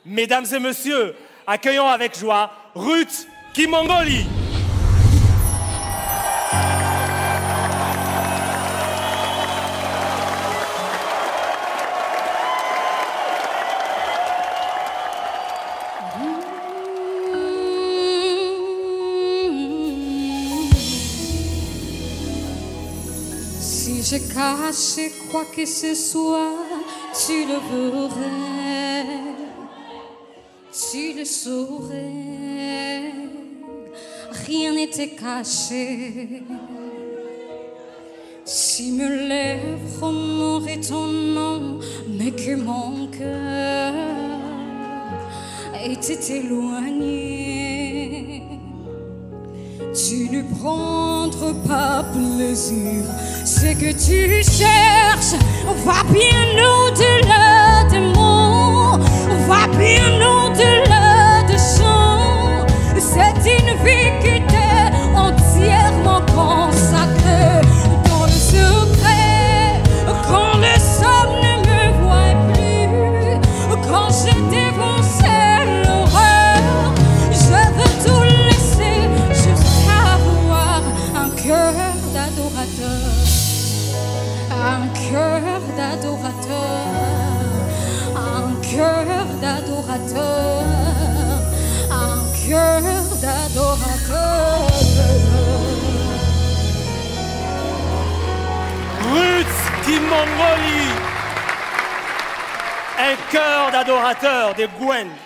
Mesdames et messieurs, accueillons avec joie Ruth Kimongoli. Si je cache quoi que ce soit, tu le verrais, tu le saurais, rien n'était caché. Si mes lèvres honoraient ton nom, mais que mon cœur était éloigné, tu ne prendras pas plaisir. Ce que tu cherches va bien au-delà des mots, va bien au-delà des chants. C'est une vie qui t'est entièrement consacrée. Dans le secret, quand le somme ne me voit plus, quand je dévonçais l'horreur, je veux tout laisser jusqu'à avoir un cœur d'adorateur. Un cœur d'adorateur, un cœur d'adorateur, un cœur d'adorateur. Ruth Kimongoli, un cœur d'adorateur de Gwen.